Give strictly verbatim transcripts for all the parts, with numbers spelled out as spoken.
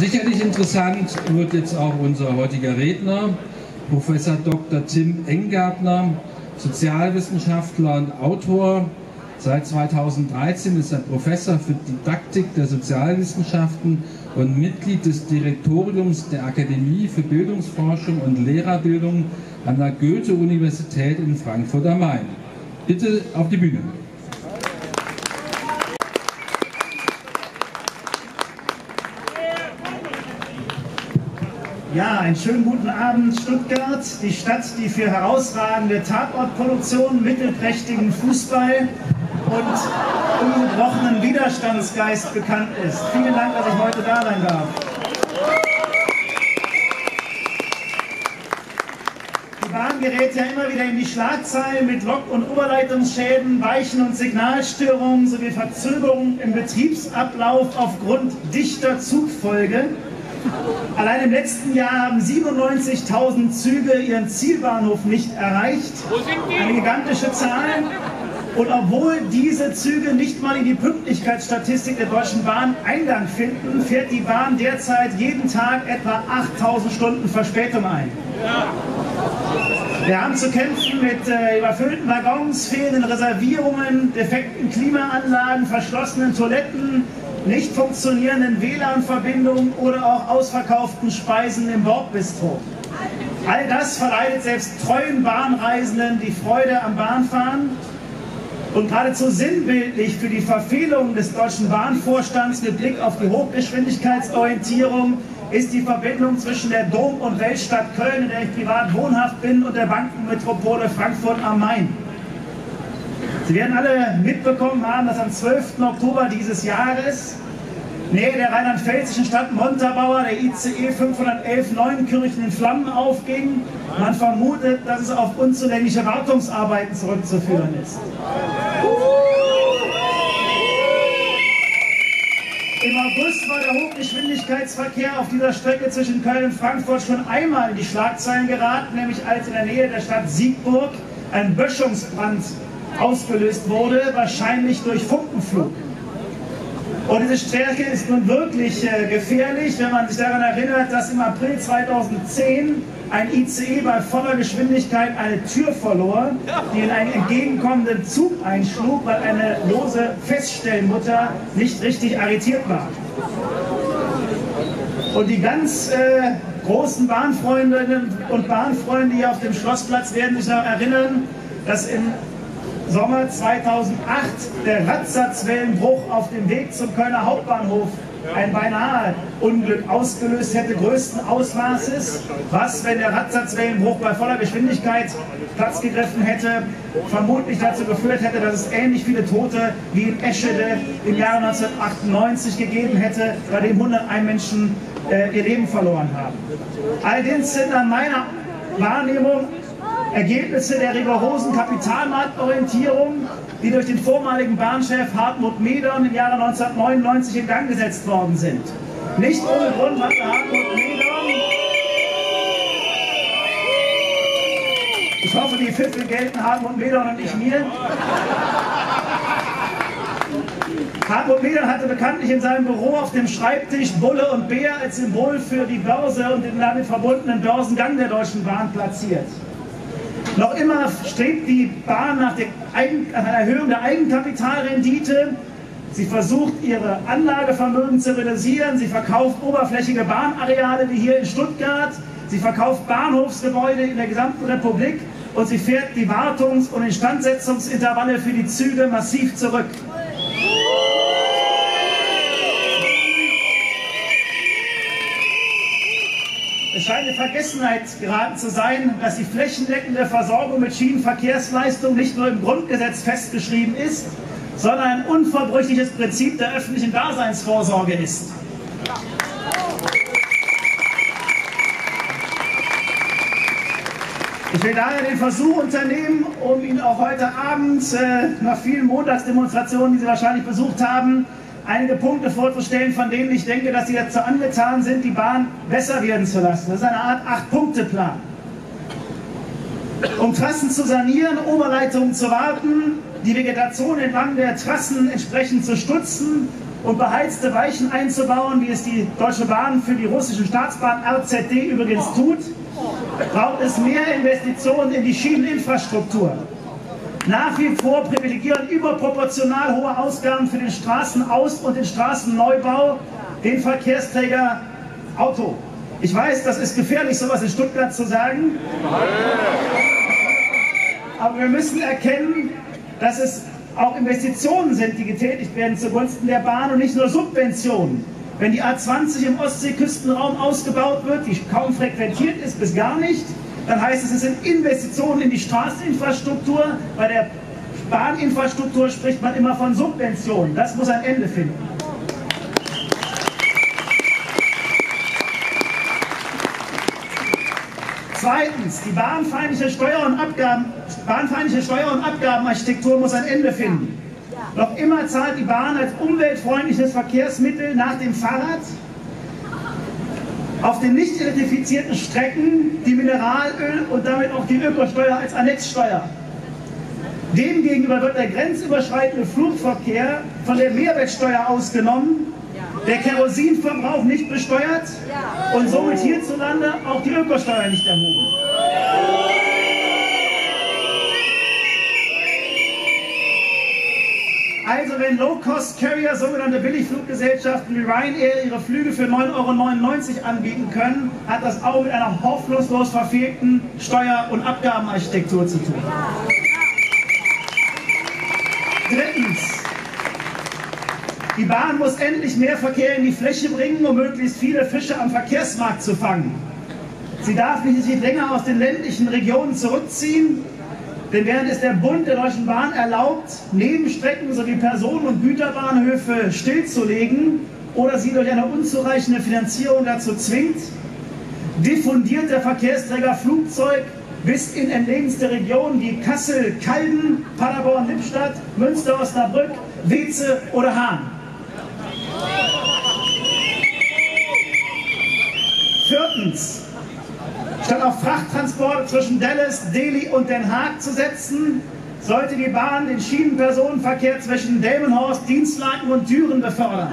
Sicherlich interessant wird jetzt auch unser heutiger Redner, Professor Doktor Tim Enggärtner, Sozialwissenschaftler und Autor. Seit zweitausenddreizehn ist er Professor für Didaktik der Sozialwissenschaften und Mitglied des Direktoriums der Akademie für Bildungsforschung und Lehrerbildung an der Goethe-Universität in Frankfurt am Main. Bitte auf die Bühne. Ja, einen schönen guten Abend, Stuttgart, die Stadt, die für herausragende Tatortproduktion, mittelprächtigen Fußball und ungebrochenen Widerstandsgeist bekannt ist. Vielen Dank, dass ich heute da sein darf. Die Bahn gerät ja immer wieder in die Schlagzeilen mit Lok- und Oberleitungsschäden, Weichen- und Signalstörungen sowie Verzögerungen im Betriebsablauf aufgrund dichter Zugfolge. Allein im letzten Jahr haben siebenundneunzigtausend Züge ihren Zielbahnhof nicht erreicht. Eine gigantische Zahl. Und obwohl diese Züge nicht mal in die Pünktlichkeitsstatistik der Deutschen Bahn Eingang finden, fährt die Bahn derzeit jeden Tag etwa achttausend Stunden Verspätung ein. Wir haben zu kämpfen mit äh, überfüllten Waggons, fehlenden Reservierungen, defekten Klimaanlagen, verschlossenen Toiletten, nicht funktionierenden W L A N-Verbindungen oder auch ausverkauften Speisen im Bordbistro. All das verleidet selbst treuen Bahnreisenden die Freude am Bahnfahren. Und geradezu sinnbildlich für die Verfehlung des deutschen Bahnvorstands mit Blick auf die Hochgeschwindigkeitsorientierung ist die Verbindung zwischen der Dom- und Weltstadt Köln, in der ich privat wohnhaft bin, und der Bankenmetropole Frankfurt am Main. Sie werden alle mitbekommen haben, dass am zwölften Oktober dieses Jahres nähe der rheinland-pfälzischen Stadt Montabaur der I C E fünfhundertelf Neuenkirchen in Flammen aufging. Man vermutet, dass es auf unzulängliche Wartungsarbeiten zurückzuführen ist. Im August war der Hochgeschwindigkeitsverkehr auf dieser Strecke zwischen Köln und Frankfurt schon einmal in die Schlagzeilen geraten, nämlich als in der Nähe der Stadt Siegburg ein Böschungsbrand ausgelöst wurde, wahrscheinlich durch Funkenflug. Und diese Strecke ist nun wirklich äh, gefährlich, wenn man sich daran erinnert, dass im April zweitausendzehn ein I C E bei voller Geschwindigkeit eine Tür verlor, die in einen entgegenkommenden Zug einschlug, weil eine lose Feststellmutter nicht richtig arretiert war. Und die ganz äh, großen Bahnfreundinnen und Bahnfreunde hier auf dem Schlossplatz werden sich noch erinnern, dass im Sommer zweitausendacht der Radsatzwellenbruch auf dem Weg zum Kölner Hauptbahnhof ein beinahe Unglück ausgelöst hätte, größten Ausmaßes, was, wenn der Radsatzwellenbruch bei voller Geschwindigkeit Platz gegriffen hätte, vermutlich dazu geführt hätte, dass es ähnlich viele Tote wie in Eschede im Jahre neunzehnhundertachtundneunzig gegeben hätte, bei dem hunderteins Menschen äh, ihr Leben verloren haben. Allerdings sind an meiner Wahrnehmung Ergebnisse der rigorosen Kapitalmarktorientierung, die durch den vormaligen Bahnchef Hartmut Medorn im Jahre neunzehnhundertneunundneunzig in Gang gesetzt worden sind. Nicht ohne Grund hatte Hartmut Medorn, ich hoffe, die Pfiffe gelten Hartmut Medorn und nicht mir. Hartmut Medorn hatte bekanntlich in seinem Büro auf dem Schreibtisch Bulle und Bär als Symbol für die Börse und den damit verbundenen Börsengang der Deutschen Bahn platziert. Noch immer strebt die Bahn nach der Eigen, nach einer Erhöhung der Eigenkapitalrendite. Sie versucht, ihre Anlagevermögen zu reduzieren. Sie verkauft oberflächige Bahnareale wie hier in Stuttgart. Sie verkauft Bahnhofsgebäude in der gesamten Republik. Und sie fährt die Wartungs- und Instandsetzungsintervalle für die Züge massiv zurück. Es scheint in Vergessenheit geraten zu sein, dass die flächendeckende Versorgung mit Schienenverkehrsleistungen nicht nur im Grundgesetz festgeschrieben ist, sondern ein unverbrüchliches Prinzip der öffentlichen Daseinsvorsorge ist. Ich will daher den Versuch unternehmen, um Ihnen auch heute Abend, äh, nach vielen Montagsdemonstrationen, die Sie wahrscheinlich besucht haben, einige Punkte vorzustellen, von denen ich denke, dass sie dazu angetan sind, die Bahn besser werden zu lassen. Das ist eine Art Acht-Punkte-Plan. Um Trassen zu sanieren, Oberleitungen zu warten, die Vegetation entlang der Trassen entsprechend zu stutzen und beheizte Weichen einzubauen, wie es die Deutsche Bahn für die russischen Staatsbahn R Z D übrigens tut, braucht es mehr Investitionen in die Schieneninfrastruktur. Nach wie vor privilegieren überproportional hohe Ausgaben für den Straßenaus- und den Straßenneubau den Verkehrsträger Auto. Ich weiß, das ist gefährlich, sowas in Stuttgart zu sagen. Aber wir müssen erkennen, dass es auch Investitionen sind, die getätigt werden zugunsten der Bahn und nicht nur Subventionen. Wenn die A zwanzig im Ostseeküstenraum ausgebaut wird, die kaum frequentiert ist, bis gar nicht, dann heißt es, es sind Investitionen in die Straßeninfrastruktur. Bei der Bahninfrastruktur spricht man immer von Subventionen. Das muss ein Ende finden. Zweitens, die bahnfeindliche Steuer- und Abgaben, bahnfeindliche Steuer- und Abgabenarchitektur muss ein Ende finden. Noch immer zahlt die Bahn als umweltfreundliches Verkehrsmittel nach dem Fahrrad auf den nicht elektrifizierten Strecken die Mineralöl und damit auch die Ökosteuer als Annexsteuer. Demgegenüber wird der grenzüberschreitende Flugverkehr von der Mehrwertsteuer ausgenommen, der Kerosinverbrauch nicht besteuert und somit hierzulande auch die Ökosteuer nicht erhoben. Also wenn Low-Cost-Carrier, sogenannte Billigfluggesellschaften wie Ryanair, ihre Flüge für neun Euro neunundneunzig anbieten können, hat das auch mit einer hoffnungslos verfehlten Steuer- und Abgabenarchitektur zu tun. Drittens. Die Bahn muss endlich mehr Verkehr in die Fläche bringen, um möglichst viele Fische am Verkehrsmarkt zu fangen. Sie darf nicht sich länger aus den ländlichen Regionen zurückziehen, denn während es der Bund der Deutschen Bahn erlaubt, Nebenstrecken sowie Personen- und Güterbahnhöfe stillzulegen oder sie durch eine unzureichende Finanzierung dazu zwingt, diffundiert der Verkehrsträger Flugzeug bis in entlegenste Regionen wie Kassel, Calden, Paderborn, Lippstadt, Münster, Osnabrück, Weze oder Hahn. Viertens. Statt auf Frachttransporte zwischen Dallas, Delhi und Den Haag zu setzen, sollte die Bahn den Schienenpersonenverkehr zwischen Delmenhorst, Dienstlaken und Düren befördern.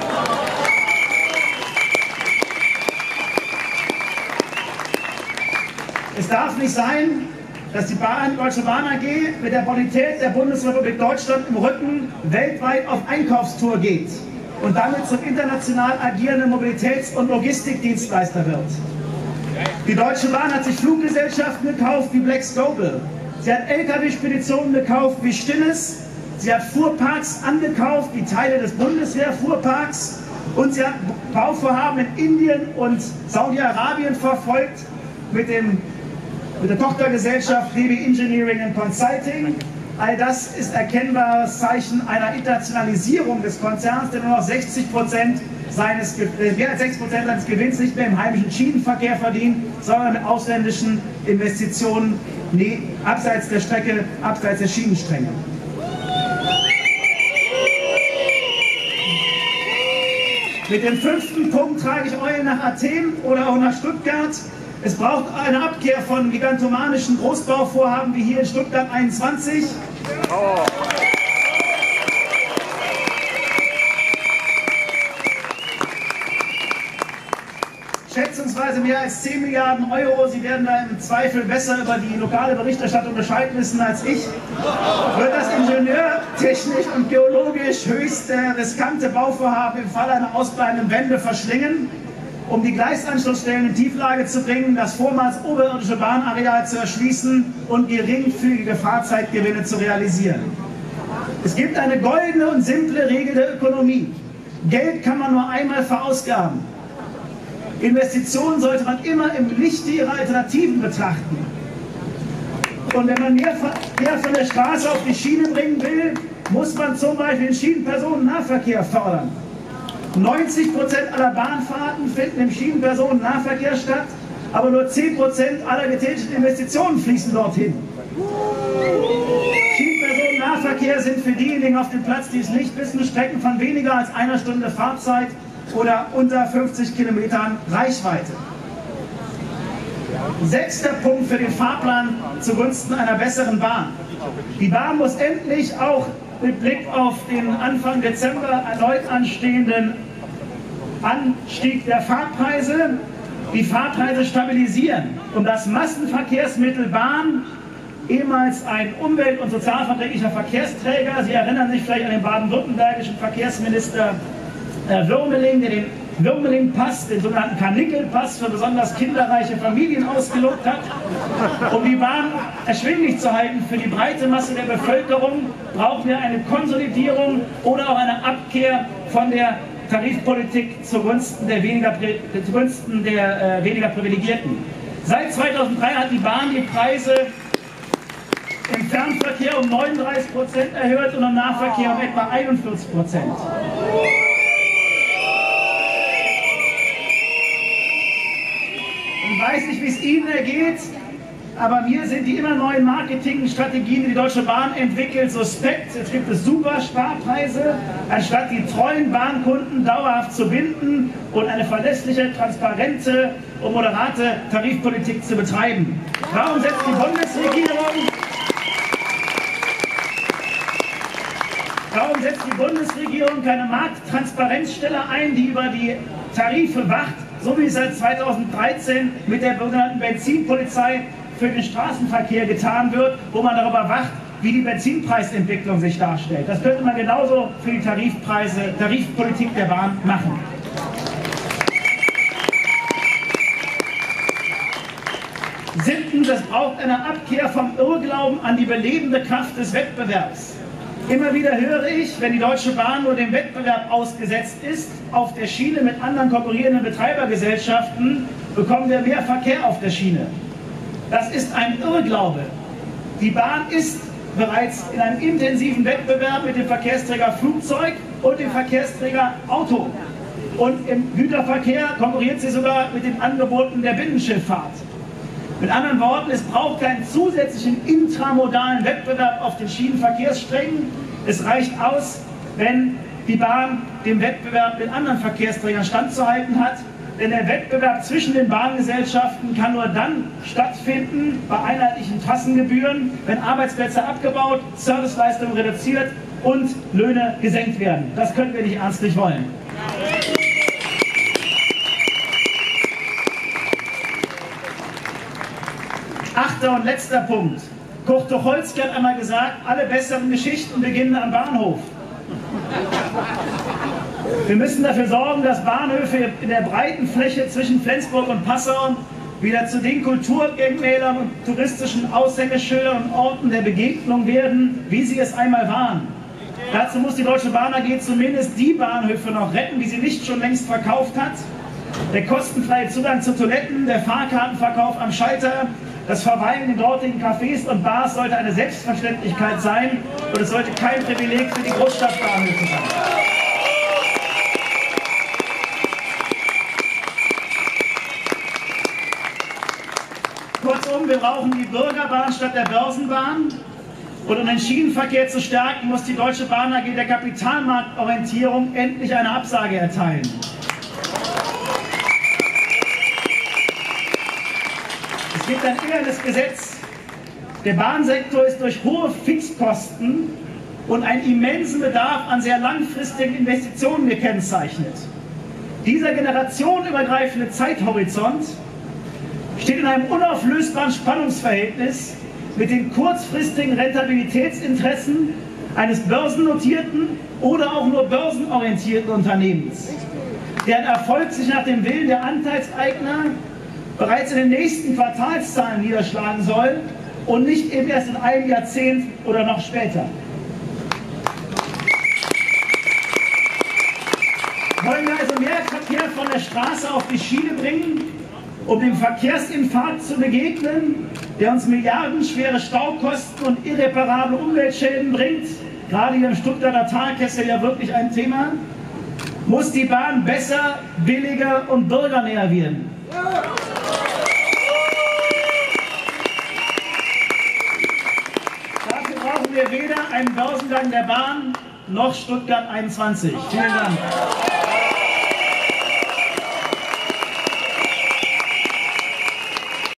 Es darf nicht sein, dass die Bahn, Deutsche Bahn A G mit der Bonität der Bundesrepublik Deutschland im Rücken weltweit auf Einkaufstour geht und damit zum international agierenden Mobilitäts- und Logistikdienstleister wird. Die Deutsche Bahn hat sich Fluggesellschaften gekauft wie Blex Global. Sie hat L K W-Speditionen gekauft wie Stinnes. Sie hat Fuhrparks angekauft wie Teile des Bundeswehr-Fuhrparks. Und sie hat Bauvorhaben in Indien und Saudi-Arabien verfolgt mit, dem, mit der Tochtergesellschaft D B Engineering and Consulting. All das ist erkennbares Zeichen einer Internationalisierung des Konzerns, der nur noch sechzig Prozent seines, mehr als sechzig Prozent seines Gewinns nicht mehr im heimischen Schienenverkehr verdient, sondern mit ausländischen Investitionen nee, abseits der Strecke, abseits der Schienenstränge. Mit dem fünften Punkt trage ich euch nach Athen oder auch nach Stuttgart. Es braucht eine Abkehr von gigantomanischen Großbauvorhaben wie hier in Stuttgart einundzwanzig. Oh. Schätzungsweise mehr als zehn Milliarden Euro, Sie werden da im Zweifel besser über die lokale Berichterstattung Bescheid wissen als ich, wird das ingenieurtechnisch und geologisch höchst äh, riskante Bauvorhaben im Fall einer ausbleibenden Wende verschlingen, um die Gleisanschlussstellen in Tieflage zu bringen, das vormals oberirdische Bahnareal zu erschließen und geringfügige Fahrzeitgewinne zu realisieren. Es gibt eine goldene und simple Regel der Ökonomie. Geld kann man nur einmal verausgaben. Investitionen sollte man immer im Lichte ihrer Alternativen betrachten. Und wenn man mehr von der Straße auf die Schiene bringen will, muss man zum Beispiel den Schienenpersonennahverkehr fördern. neunzig Prozent aller Bahnfahrten finden im Schienenpersonennahverkehr statt, aber nur zehn Prozent aller getätigten Investitionen fließen dorthin. Schienenpersonennahverkehr sind für diejenigen auf dem Platz, die es nicht wissen, Strecken von weniger als einer Stunde Fahrzeit oder unter fünfzig Kilometern Reichweite. Sechster Punkt für den Fahrplan zugunsten einer besseren Bahn. Die Bahn muss endlich auch mit Blick auf den Anfang Dezember erneut anstehenden Anstieg der Fahrpreise die Fahrpreise stabilisieren, um das Massenverkehrsmittel Bahn, ehemals ein umwelt- und sozialverträglicher Verkehrsträger, Sie erinnern sich vielleicht an den baden-württembergischen Verkehrsminister äh, Würmeling, der den Würmeling-Pass, den sogenannten Karnickel-Pass für besonders kinderreiche Familien ausgelobt hat. Um die Bahn erschwinglich zu halten für die breite Masse der Bevölkerung, brauchen wir eine Konsolidierung oder auch eine Abkehr von der Tarifpolitik zugunsten der weniger, zugunsten der, äh, weniger Privilegierten. Seit zweitausenddrei hat die Bahn die Preise im Fernverkehr um neununddreißig Prozent erhöht und im Nahverkehr um etwa einundvierzig Prozent. Ich weiß nicht, wie es Ihnen ergeht, aber mir sind die immer neuen Marketingstrategien, die die Deutsche Bahn entwickelt, suspekt. Jetzt gibt es super Sparpreise, anstatt die treuen Bahnkunden dauerhaft zu binden und eine verlässliche, transparente und moderate Tarifpolitik zu betreiben. Warum setzt die Bundesregierung Warum setzt die Bundesregierung keine Markttransparenzstelle ein, die über die Tarife wacht, so wie es seit zweitausenddreizehn mit der sogenannten Benzinpolizei für den Straßenverkehr getan wird, wo man darüber wacht, wie die Benzinpreisentwicklung sich darstellt. Das könnte man genauso für die Tarifpreise, Tarifpolitik der Bahn machen. Siebtens, es braucht eine Abkehr vom Irrglauben an die belebende Kraft des Wettbewerbs. Immer wieder höre ich, wenn die Deutsche Bahn nur dem Wettbewerb ausgesetzt ist, auf der Schiene mit anderen konkurrierenden Betreibergesellschaften, bekommen wir mehr Verkehr auf der Schiene. Das ist ein Irrglaube. Die Bahn ist bereits in einem intensiven Wettbewerb mit dem Verkehrsträger Flugzeug und dem Verkehrsträger Auto. Und im Güterverkehr konkurriert sie sogar mit den Angeboten der Binnenschifffahrt. Mit anderen Worten, es braucht keinen zusätzlichen intramodalen Wettbewerb auf den Schienenverkehrssträngen. Es reicht aus, wenn die Bahn dem Wettbewerb mit anderen Verkehrsträgern standzuhalten hat. Denn der Wettbewerb zwischen den Bahngesellschaften kann nur dann stattfinden bei einheitlichen Trassengebühren, wenn Arbeitsplätze abgebaut, Serviceleistungen reduziert und Löhne gesenkt werden. Das können wir nicht ernstlich wollen. Achter und letzter Punkt. Kurt Tucholsky hat einmal gesagt, alle besseren Geschichten beginnen am Bahnhof. Wir müssen dafür sorgen, dass Bahnhöfe in der breiten Fläche zwischen Flensburg und Passau wieder zu den Kulturdenkmälern und touristischen Aushängeschildern und Orten der Begegnung werden, wie sie es einmal waren. Dazu muss die Deutsche Bahn A G zumindest die Bahnhöfe noch retten, die sie nicht schon längst verkauft hat. Der kostenfreie Zugang zu Toiletten, der Fahrkartenverkauf am Schalter, das Verweilen in dortigen Cafés und Bars sollte eine Selbstverständlichkeit sein und es sollte kein Privileg für die Großstadtbahnhöfe sein. Kurzum, wir brauchen die Bürgerbahn statt der Börsenbahn. Und um den Schienenverkehr zu stärken, muss die Deutsche Bahn A G der Kapitalmarktorientierung endlich eine Absage erteilen. Es gibt ein inneres Gesetz. Der Bahnsektor ist durch hohe Fixkosten und einen immensen Bedarf an sehr langfristigen Investitionen gekennzeichnet. Dieser generationenübergreifende Zeithorizont steht in einem unauflösbaren Spannungsverhältnis mit den kurzfristigen Rentabilitätsinteressen eines börsennotierten oder auch nur börsenorientierten Unternehmens, deren Erfolg sich nach dem Willen der Anteilseigner bereits in den nächsten Quartalszahlen niederschlagen soll und nicht eben erst in einem Jahrzehnt oder noch später. Wollen wir also mehr Verkehr von der Straße auf die Schiene bringen, um dem Verkehrsinfarkt zu begegnen, der uns milliardenschwere Staukosten und irreparable Umweltschäden bringt, gerade hier im Stuttgarter Talkessel ja wirklich ein Thema, muss die Bahn besser, billiger und bürgernäher werden. Dafür brauchen wir weder einen Börsengang der Bahn noch Stuttgart einundzwanzig. Vielen Dank.